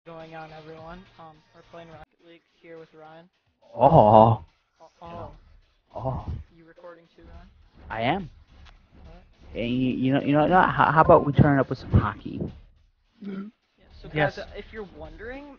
Going on, everyone? We're playing Rocket League here with Ryan. Oh, Oh, oh, you recording too, Ryan? I am. Alright. And how about we turn it up with some hockey? Yeah, so guys, Yes. if you're wondering,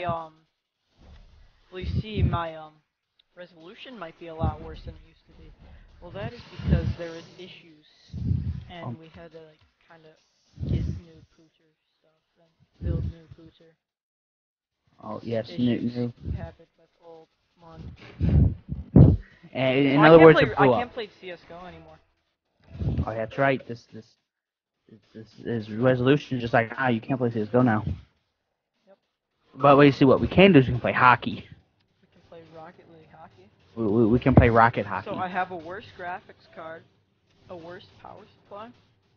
well, you see, my resolution might be a lot worse than it used to be. Well, that is because there was issues, Um, and we had to like kind of get new poocher stuff and build new poocher. oh yes, Issues new. happen with old one. And Oh, in other words, it I blew up. can't play CS:GO anymore. Oh, that's right. This is resolution. Just like you can't play CS:GO now. Yep. But wait, see what we can do is we can play hockey. We can play Rocket League hockey. We can play rocket hockey. So I have a worse graphics card, a worse power supply,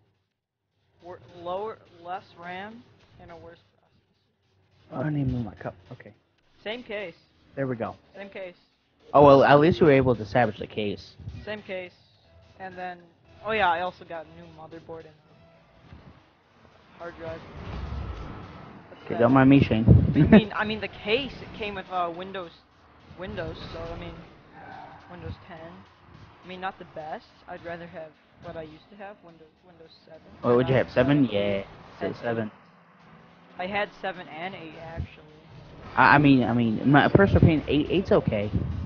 less RAM, and a worse processor. Oh, I need to move my cup. Okay, Same case. there we go. Same case. Oh well, at least you were able to salvage the case. Same case. And then, oh yeah, I also got a new motherboard and a hard drive. What's Okay, that? don't mind me, Shane. I mean the case. It came with Windows. So I mean, Windows 10. I mean, not the best. I'd rather have what I used to have, Windows 7. What would you have? 7? But Yeah, and 7. 8. I had 7 and 8 actually. I mean, my personal opinion, eight's okay.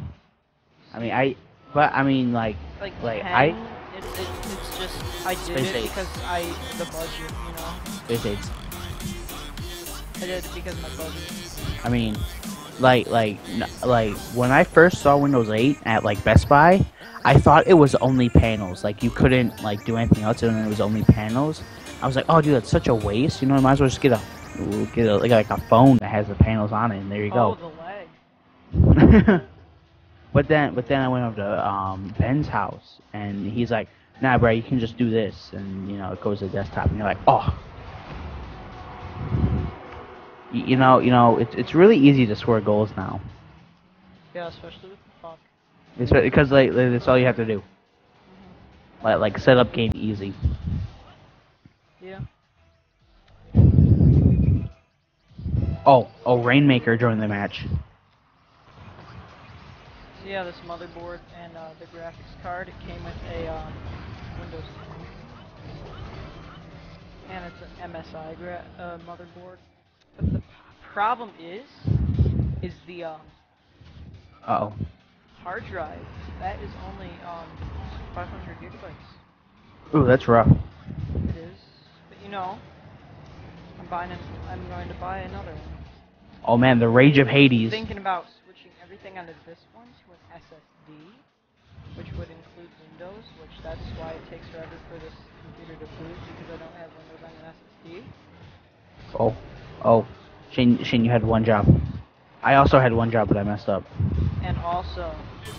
But I mean, like, Like like 10, it's just I did Space it Age. because the budget, you know. Space Age. I did it because of my budget. I mean, like when I first saw Windows 8 at like Best Buy, I thought it was only panels. Like you couldn't like do anything else, and it was only panels. I was like, oh, dude, that's such a waste. You know, I might as well just get a like a phone that has the panels on it, and there you Oh, go. the lag. But then I went over to Ben's house, and he's like, nah, bro, you can just do this, and you know, it goes to the desktop, and you're like, oh. It's really easy to score goals now. Yeah, especially with the puck. It's because like that's all you have to do. Like set up game easy. Yeah. Oh, Rainmaker joined the match. So yeah, this motherboard and the graphics card, it came with a Windows 10, and it's an MSI motherboard. But the problem is the Uh oh. hard drive. That is only 500 gigabytes. Ooh, that's rough. It is, but you know, I'm going to buy another one. Oh man, the Rage of Hades. Thinking about switching everything onto this one to an SSD, which would include Windows, which that's why it takes forever for this computer to boot because I don't have Windows on an SSD. Oh. Shane, you had one job. I also had one job, but I messed up. And also,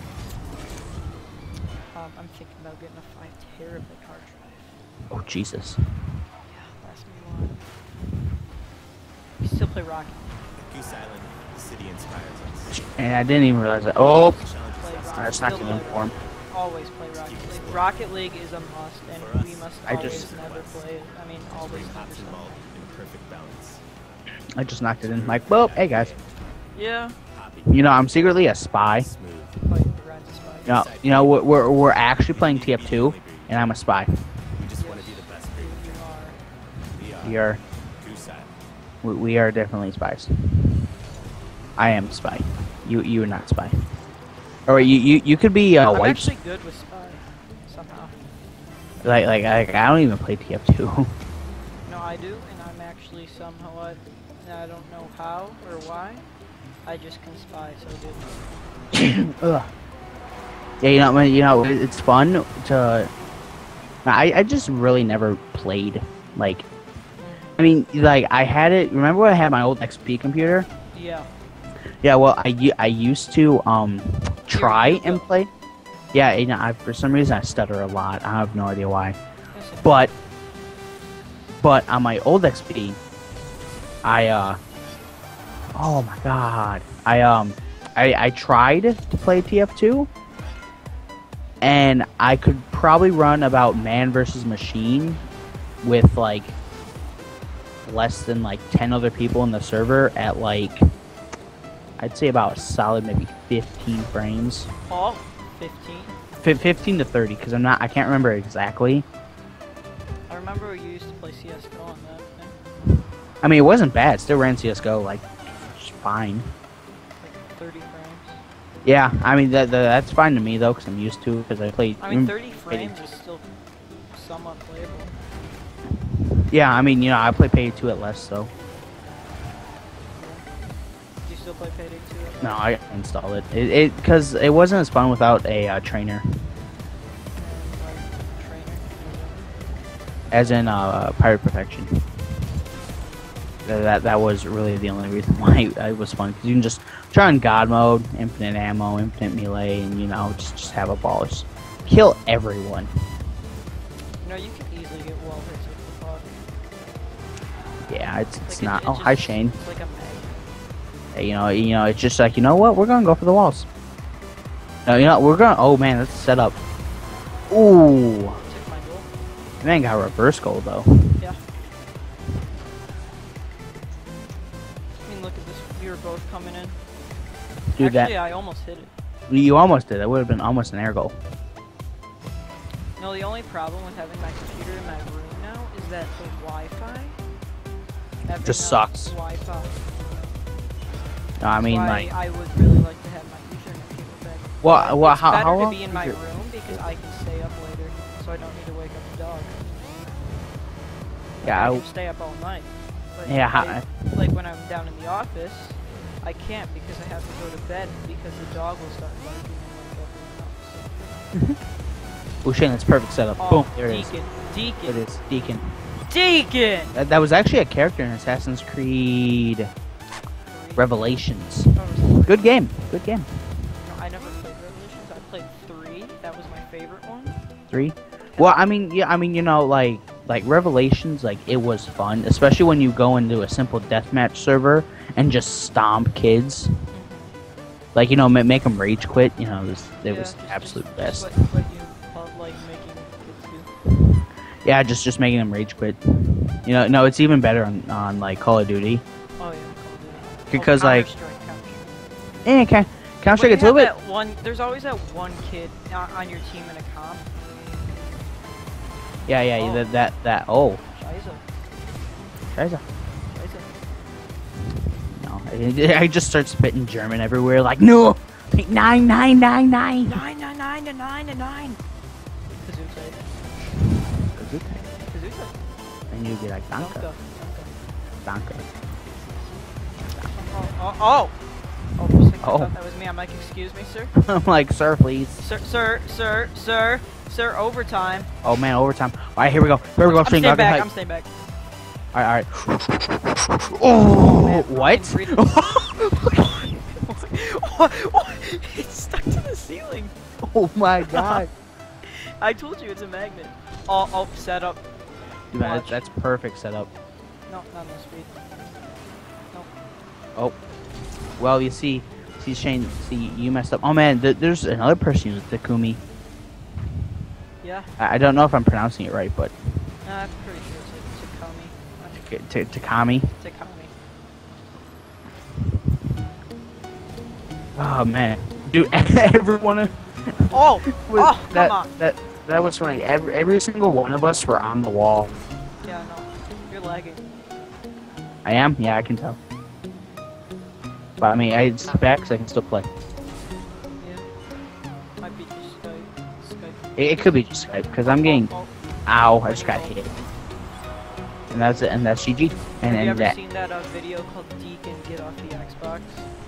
I'm thinking about getting a 5 terabyte hard drive. Oh Jesus. Yeah, lasts me long. We still play Rocket. Goose Island, the city inspires us. And I didn't even realize that. Oh, Play Rocket. that's not Still gonna play inform. Always play Rocket League. Rocket League is a must, and we must I always just- never play it. I mean, always Bring never. hops and malt in perfect balance. I just knocked it in. Like, well, hey guys. Yeah. Hoppy, You know, I'm secretly a spy. smooth. Like Ryan's a spy. We're actually playing TF2, and I'm a spy. We just want to be the best You creators. are. We We are Goose Island. we are definitely spies. I am a spy. You are not a spy. Or wait, you could be I'm white. actually good with spy somehow. Like I don't even play TF2. No, I do, and I'm actually somehow I don't know how or why. I just can spy so good. Ugh. Yeah, it's fun to. I just really never played. Like, I mean, like I had it. Remember when I had my old XP computer? Yeah. Yeah, well, I used to try and play. Yeah, for some reason I stutter a lot. I have no idea why. Yes, it- But on my old XP, oh my god, I tried to play TF2, and I could probably run about man versus machine with like less than like 10 other people in the server at like, I'd say about a solid maybe 15 frames. Oh, 15. 15 to 30, because I can't remember exactly. I remember you used to play CS:GO on that thing. I mean, it wasn't bad. Still ran CS:GO like just fine. Like 30 frames. Yeah, I mean that's fine to me though, because I'm used to it. Because I played. I mean, 30 frames is still somewhat playable. Yeah, I mean, I play Payday 2 at less, so. Do you still play Payday 2? No, I installed it. Because it wasn't as fun without a trainer. As in Pirate Perfection. That was really the only reason why it was fun. Because you can just try on God mode, infinite ammo, infinite melee, and just have a ball. Just kill everyone. You can easily get wall hits with the fog. Yeah, it's Like not. it Oh, hi just- Shane. It's like a magnet. It's just like, what? We're gonna go for the walls. No, we're gonna. Oh man, that's set up. Ooh, Took my goal. man got a reverse goal though. Yeah. I mean, look at this. We were both coming in. Dude, Actually, I almost hit it. you almost did. That would have been almost an air goal. No, the only problem with having my computer in my room now is that the Wi-Fi. Just sucks. Wi-Fi. No, I mean, That's like, why I would really like to have my Ethernet cable back. well, It's how better long? to be in my is your- room because I can stay up later, so I don't need to wake up the dog. Yeah, I I- can stay up all night. But Yeah, like when I'm down in the office, I can't because I have to go to bed because the dog will start barking and wake everyone up. Oh, Shane, that's perfect setup. Oh, Boom, there it is. Deacon, Deacon, It is Deacon. Deacon. That was actually a character in Assassin's Creed Revelations. Oh, it was Good game. Good game. No, I never played Revelations. I played 3. That was my favorite one. 3. Well, I mean, yeah, I mean, like Revelations, like it was fun, especially when you go into a simple deathmatch server and just stomp kids. Like, make them rage quit. It was just absolute best. What you like making kids do. Yeah, just making them rage quit. No, it's even better on like Call of Duty. Oh yeah, Call of Duty. Because, like- Counter-Strike, Counter-Strike. Okay. Counter-Strike, it's a little bit. There's always that one kid on your team in a comp. Yeah, Oh. that. Oh, Scheiße. Scheiße. Scheiße. No, I just start spitting German everywhere. Like, no, 9. 9 to 9. Gesundheit. Gesundheit. And you be like, danke, Danke. danke. Oh, for a second, I Oh. thought that was me. I'm like, excuse me, sir? I'm like, sir, please. Sir, overtime. Oh man, overtime. All right, here we go. Here we go. I'm Shane, staying go ahead. back. I'm staying back. All right. Oh, man, what? What? It's stuck to the ceiling. Oh my god. I told you it's a magnet. Oh, set up. Dude, man, Watch. that's perfect setup. No, not no speed. No. Oh, well, you see, Shane, you messed up. Oh man, there's another person who's Takumi. Yeah. I don't know if I'm pronouncing it right, but I'm pretty sure it's a Takami. Takami. Oh man, dude, everyone. Oh! Oh, come that, on. That was funny. Every single one of us were on the wall. Yeah, no. You're lagging. I am? Yeah, I can tell. But I mean, it's back so I can still play. Yeah. Might be just Skype. It could be just Skype, because I'm getting. Oh. Ow, I just got hit. And that's it, and that's GG. And Have you ever that. seen that video called Deacon Get Off the Xbox?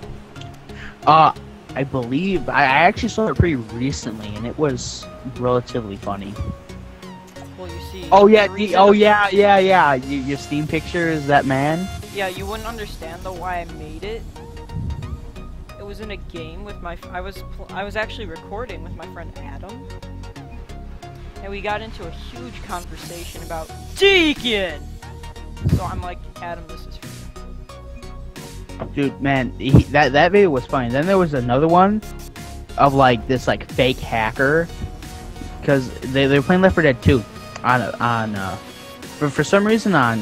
I believe I actually saw it pretty recently, and it was relatively funny. Well, you see. Oh yeah, the reason yeah. Your Steam picture is that man. Yeah, you wouldn't understand though why I made it. It was in a game with my. I was actually recording with my friend Adam, and we got into a huge conversation about Deacon. So I'm like, Adam, this is for you. Dude, man, that video was funny. Then there was another one of like this like fake hacker, because they were playing Left 4 Dead 2 on for some reason on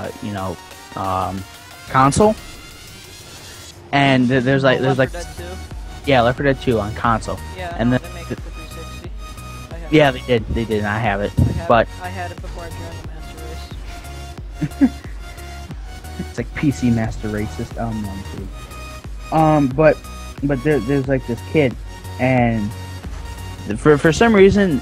console, and there's like Left 4 Dead 2. yeah, Left 4 Dead 2 on console. Yeah, and no, then they make it for 360. I have yeah, it. they did, and I have it, I but had it before I joined the Master Race. it's like PC Master Racist. No, I'm kidding. But there's like this kid, and for some reason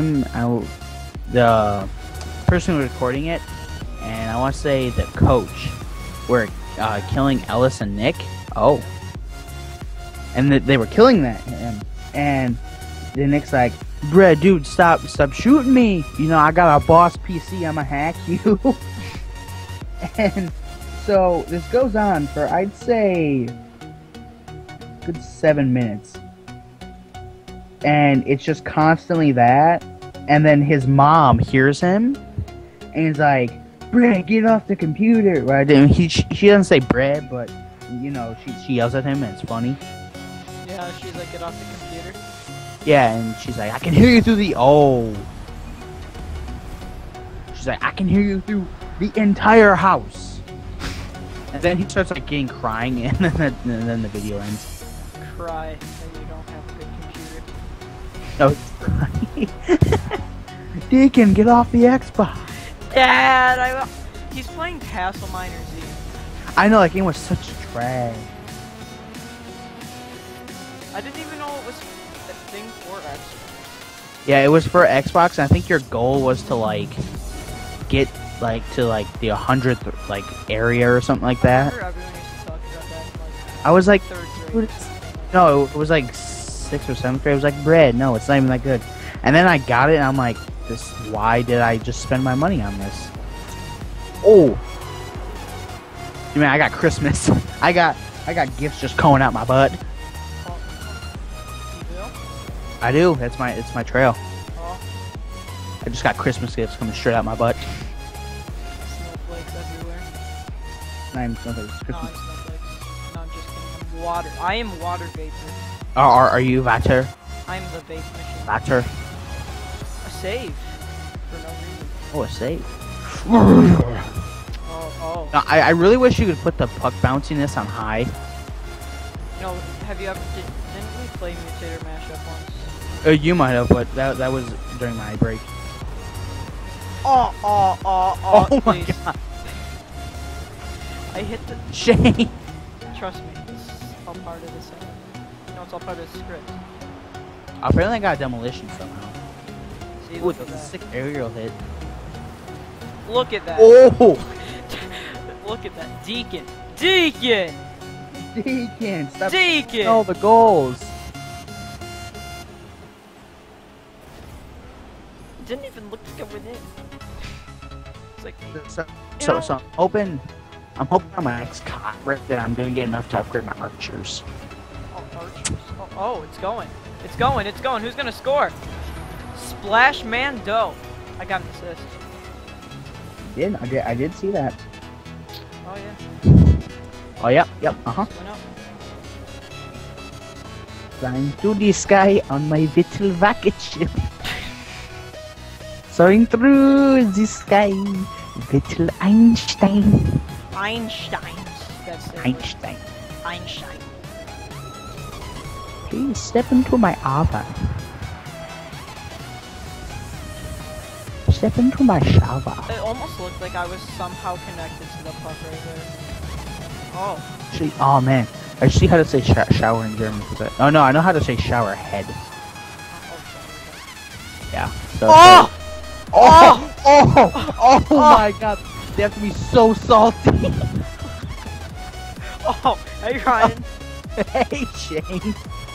the person who was recording it, and I want to say the coach, were killing Ellis and Nick. Oh, and they were killing and then Nick's like, "Bruh, dude, stop shooting me! You know I got a boss PC. I'ma hack you." And so this goes on for, I'd say, a good 7 minutes. And it's just constantly that. And then his mom hears him and he's like, "Brad, get off the computer." Right? And she doesn't say Brad, but you know, she yells at him and it's funny. Yeah, she's like, "Get off the computer." Yeah, and she's like, "I can hear you through the She's like, "I can hear you through the entire house." And then he starts like getting crying, and then the video ends. Cry that you don't have a good computer. Oh, Deacon, get off the Xbox. Dad, he's playing Castle Miner Z. I know, that game was such trash. I didn't even know it was a thing for Xbox. Yeah, it was for Xbox, and I think your goal was to like get like to like the 100th like area or something like I that. remember everyone used to talk about that in like I was like, 3rd grade. no, it was like 6th or 7th grade. I was like, "Bread, no, it's not even that good." And then I got it, and I'm like, why did I just spend my money on this? Oh, you mean I got Christmas? I got gifts just coming out my butt. Oh, you will? I do. It's my trail. Oh, I just got Christmas gifts coming straight out my butt. snowflakes everywhere. Not even snowflakes, No, Christmas. I'm snowflakes. No, I'm just kidding. I'm water. I am water vapor. Are you Vater? I'm the vape machine. Vater? A save. For no reason. Oh, a save. Oh. No, I really wish you could put the puck bounciness on high. No, have you ever, didn't we play Mutator Mashup once? You might have, but that was during my break. Oh, Oh my please. god. I hit the, Shane. trust me, this is all part of the set. No, it's all part of the script. Apparently I got demolition somehow. See, Ooh, look the at that. sick aerial hit. Look at that. Oh! Look at that. Deacon. Deacon! Deacon, stop. Deacon! No, the goals. Didn't even look like I went in. It's like, So I'm hoping on my next conference that I'm gonna get enough to upgrade my archers. oh, archers. Oh, it's going. It's going. It's going. Who's gonna score? Splash Man Doe. I got an assist. I did see that. Oh, yeah. Oh, yep, uh-huh. Went up. Flying through the sky on my little rocket ship. Soaring through the sky, little Einstein. Einsteins. That's it. Einstein. Einstein. Please step into my arbor. Step into my shower. It almost looked like I was somehow connected to the puck right there. Oh. Actually, oh man, I see how to say shower in German. Oh no, I know how to say shower head. Yeah. So, Oh! oh my god, they have to be so salty. Oh! Hey, Ryan. Hey Shane.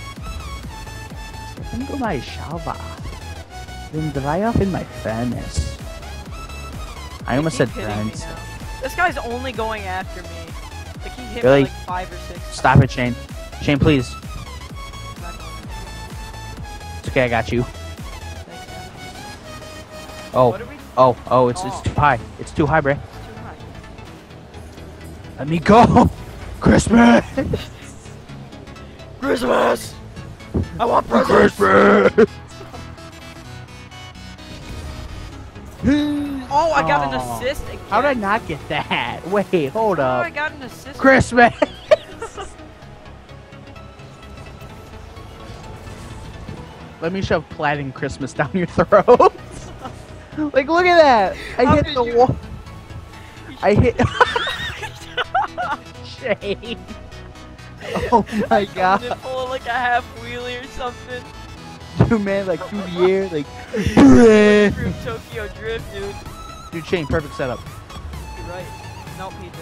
Step into my shower. Then dry off in my furnace. I almost said Keep hitting me friends. now. This guy's only going after me. Like he hit Really? me like 5 or 6. Stop it, Shane. Shane, please. Not going after. It's okay, I got you. Thanks, man. Oh, What are we? oh, it's too high. It's too high, bruh. It's too high. Let me go! Christmas! Christmas! I want presents! Christmas! Oh, I got an Oh. assist again. How did I not get that? Wait, hold Oh, up. I got an assist. Christmas. Let me shove plaid Christmas down your throat. Like, look at that. I How hit did the you- wall. I hit. Shane. Oh my Did god. pull like a half wheelie or something. Dude, man, like through the air, like. Through Tokyo Drift, dude. Dude, Shane, perfect setup. You're right. No, Peter.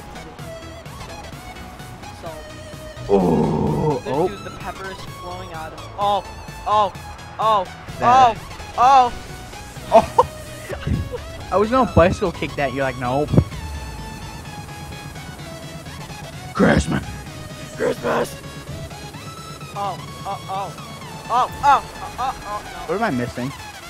Salt. Oh, This dude, the pepper is flowing out of him. Oh, That- oh. oh. I was gonna bicycle kick that. You're like, nope. Christmas. Christmas. Oh, no. What am I missing?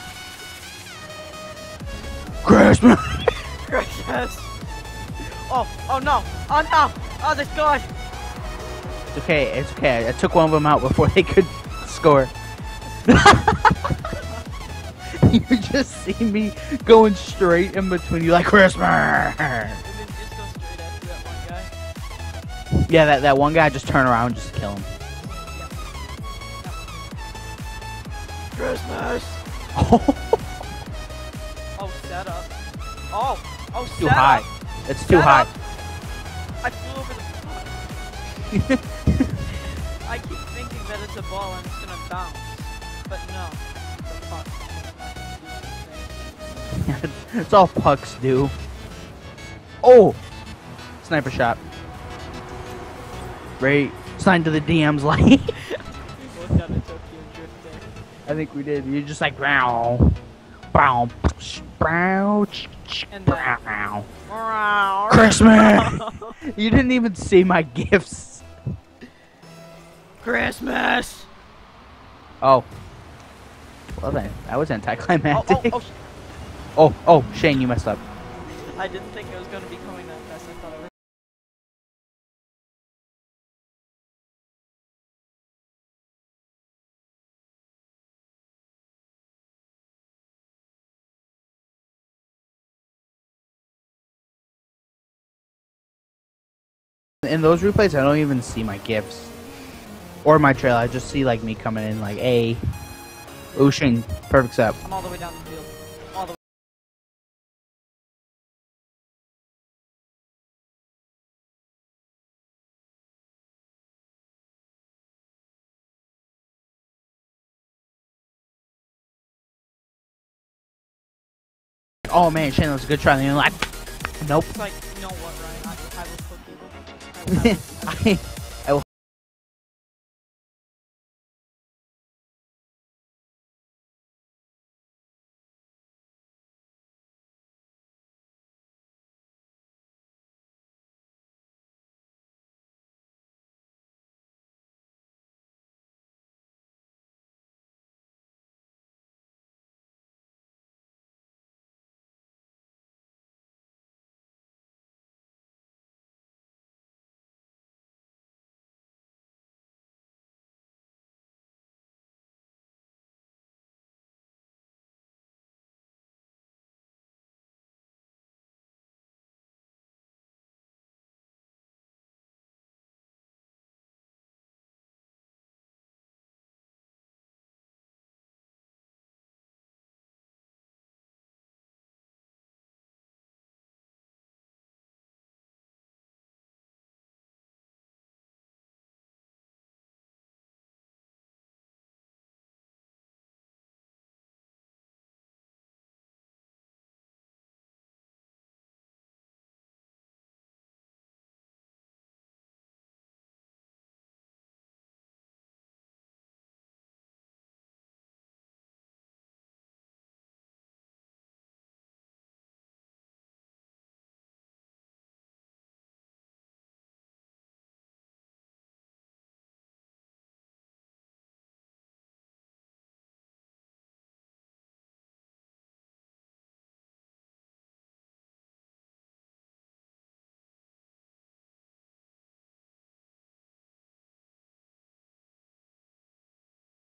Christmas. Christmas. Oh no. Oh, this guy. It's okay. It's okay. I took one of them out before they could score. You just see me going straight in between you like Christmas. And then just go straight after that one guy. Yeah, that one guy just turn around and just kill him. Christmas. Oh, Oh, set up. Oh, too set high. up. It's too Set high. up. I flew over the puck. I keep thinking that it's a ball and it's gonna bounce. But no, it's a puck. It's all pucks do. Oh! Sniper shot. Great. Sign to the DM's like. We both got a Tokyo Drift there. I think we did. You're just like, brow. Brow. Brow. And then- Brow. Wow. Christmas! You didn't even see my gifts. Christmas. Oh. Well then, that was anticlimactic. Oh, Oh, Shane, you messed up. I didn't think it was gonna be coming that fast. I thought it was. In those replays, I don't even see my gifts. Or my trail. I just see like me coming in like, hey. Oh, Shane, perfect setup. I'm all the way down the field. All the way. Oh man, Shane, that was a good try. And you're like, nope. It's like, you know what, Ryan? I will cook you. I will.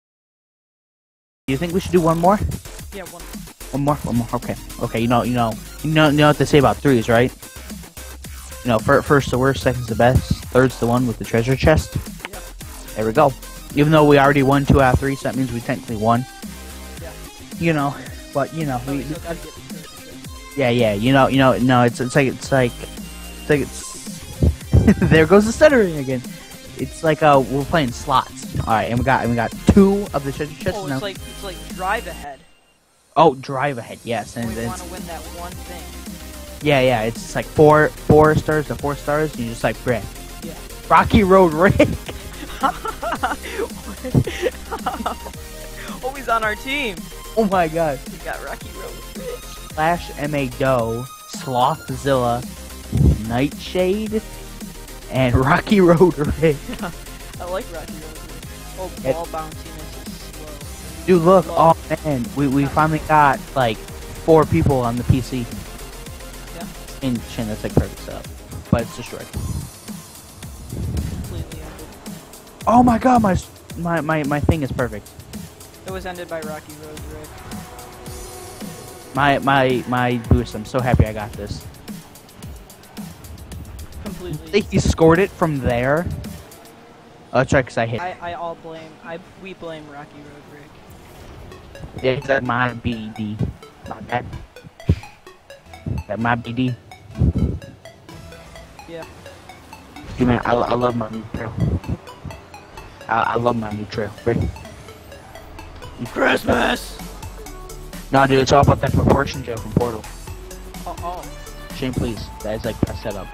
Do you think we should do one more? Yeah, one. One more? Okay. Okay, you know, You know what they say about threes, right? You know, first the worst, second's the best, third's the one with the treasure chest. Yeah. There we go. Even though we already won 2 out of 3, so that means we technically won. Yeah. You know, but you know, So we we, still gotta get the treasure chest. yeah, you know, no, it's like there goes the stuttering again. It's like we're playing slots. All right, and we got 2 of the treasure chests Oh, now. it's like drive ahead. Oh, drive ahead, yes, and We it's, want to win that one thing. yeah, it's just like 4 stars to 4 stars, and you're just like, bruh. Yeah. Rocky Road Rick. Always on our team. Oh my god. We got Rocky Road. Slash MA Doe, Slothzilla, Nightshade, and Rocky Road Rick. I like Rocky Road. Oh, Yeah. ball bounciness is slow. Dude, look, Slow. oh man, we finally got like 4 people on the PC. Yeah. And Shin, that's like perfect setup. But it's destroyed. Completely ended. Oh my god, my thing is perfect. It was ended by Rocky Road, Rick. My boost, I'm so happy I got this. I Completely. think he scored it from there. Oh, that's right, 'cause I hit. We blame Rocky Road, Rick. Yeah, it's like my BD. My bad. That my BD. Yeah. Dude, man, I love my new trail. I love my new trail. Ready? Christmas! No, dude, it's all about that proportion gel from Portal. Oh. Shane, please. That is like best setup.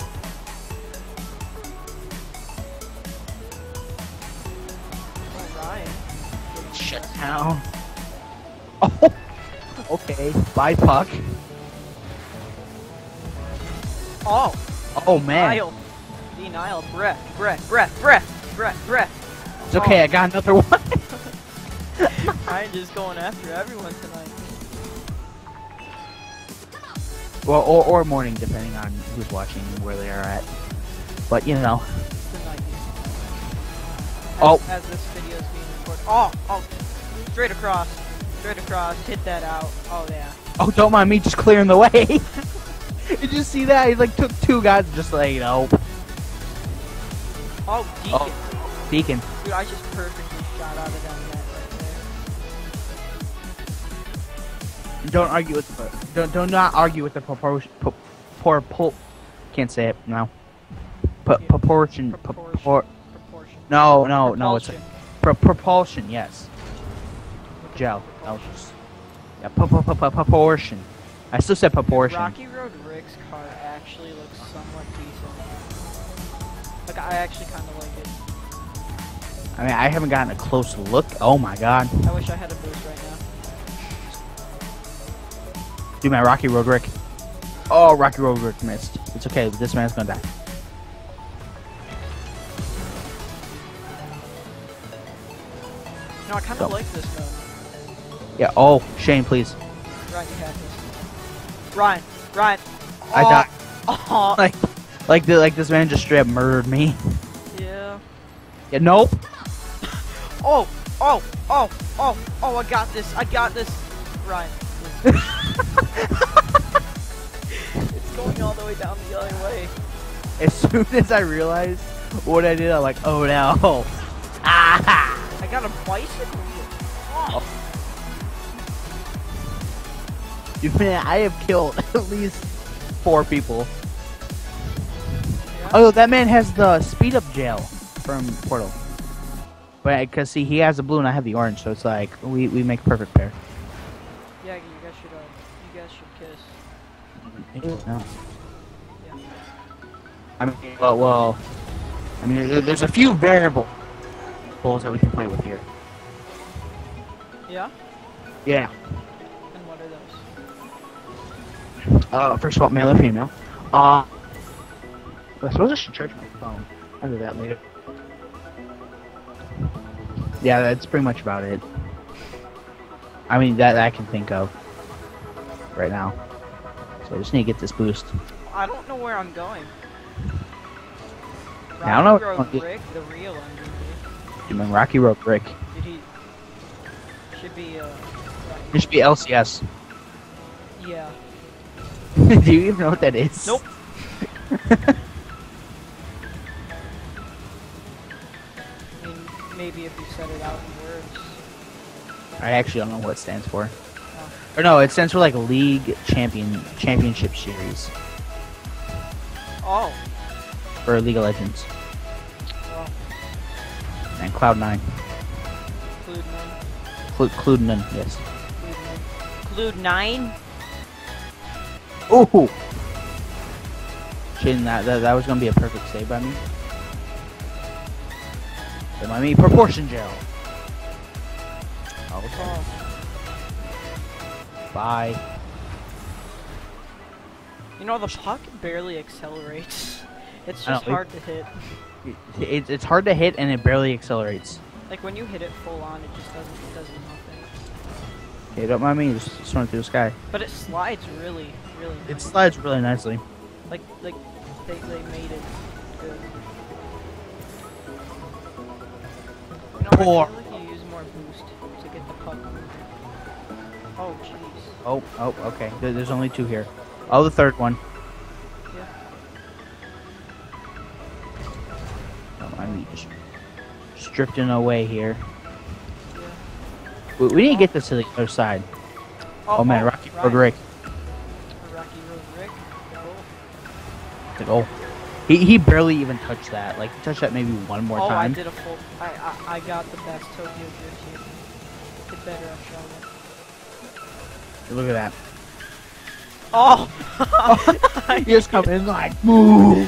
Alright. Shut down. Oh, okay. Bye, Puck. Oh! Oh man, Denial. Breath. it's okay. I got another one. Ryan just going after everyone tonight. Well, or morning, depending on who's watching and where they are at. But you know. Tonight. Oh. As this video is being recorded. Oh! Straight across. Hit that out. Oh, yeah. Oh, don't mind me just clearing the way. Did you see that? He like took 2 guys, just like, you know. Oh, Deacon. Oh, Deacon. Dude, I just perfectly shot out of that net right there. Don't argue with the do not argue with the proportion. Can't say it now. Proportion. Proportion. No. It's propulsion. Yes. Gel. Yeah. Proportion. I still said proportion. Rocky Road Rick's car actually looks somewhat decent. Like, I actually kind of like it. I mean, I haven't gotten a close look. Oh my god. I wish I had a boost right now. Do my Rocky Road Rick. Oh, Rocky Road Rick missed. It's okay. This man's gonna die. No, I kind of like this mode. Yeah. Oh, Shane, please. Ryan, you have this. Ryan. I died. Oh. Like this man just straight up murdered me. Yeah. Yeah. Nope. Oh, I got this. Ryan. It's going all the way down the other way. As soon as I realized what I did, I'm like, oh no. Ah! I got a bicycle. Oh. Dude, man, I have killed at least 4 people. Yeah. Oh, that man has the speed up gel from Portal. But because see, he has the blue and I have the orange, so it's like we make a perfect pair. Yeah, you guys should kiss. No. Yeah. I mean, well, I mean, there's a few variables that we can play with here. Yeah? Yeah. And what are those? First of all, male or female. I suppose I should charge my phone. I'll do that later. Yeah, that's pretty much about it. I mean, that I can think of right now. So I just need to get this boost. I don't know where I'm going. I don't know. Rocky Road Rick, the real MVP. You mean Rocky Road Rick? Did he? Should be It should be LCS. Yeah. Do you even know what that is? Nope. I mean, maybe if you said it out in words. I actually don't know what it stands for. Oh. Or no, it stands for like League Championship Series Oh. for League of Legends. Well, And Cloud9. Cludnan, yes. Clued 9? Ooh! Shitting that was gonna be a perfect save by me. But by me, proportion gel. Okay. Oh. Bye. You know, the puck barely accelerates. It's I just know, hard to hit. It's hard to hit and it barely accelerates. Like when you hit it full on, it just does nothing. Okay, don't mind me, just run through the sky. But it slides really It nice. slides really nicely. Like they made it good. You know, Poor. I feel like you use more boost to get the puck moving. Oh jeez. Oh, okay. There's only two here. Oh, the third one. Yeah. Don't mind me, just drifting away here. Yeah. We need to get this to the other side. Oh man, Rocky Road Rick. Rocky Road Rick. The goal. He barely even touched that. Like, he touched that maybe one more Oh, time. I did a full. I got the best Tokyo Drift here. Get better at showing. Look at that. Oh! He just come in like, move!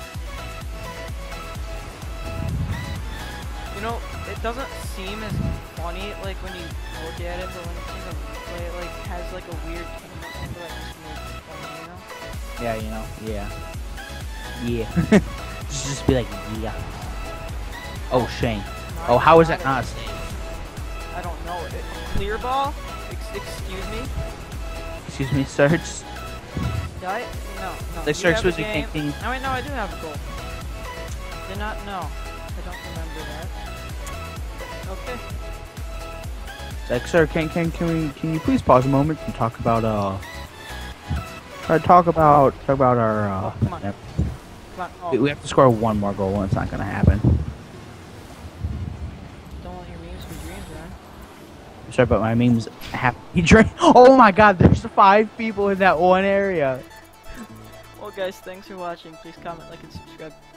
You know, it doesn't seem as funny like when you look at it, but when it's in the replay, it like has like a weird kind of like smooth funny, you know? Yeah, you know, yeah. Yeah. just be like, yeah. Oh, Shane. Oh, how is that not a save? I don't know. Clear ball? Excuse me? Excuse me, search. Did I? No. Like, You search have a was you game? can't. Oh wait, no, I do have a goal. Did not know. I don't remember that. Okay. Like, sir, can you please pause a moment and talk about talk about our Oh, come on. yep. Come on. Oh, We have to score one more goal and it's not gonna happen. don't let your memes be dreams, man. Sorry, but my memes have Oh my god, there's 5 people in that one area. Well, guys, thanks for watching. Please comment, like, and subscribe.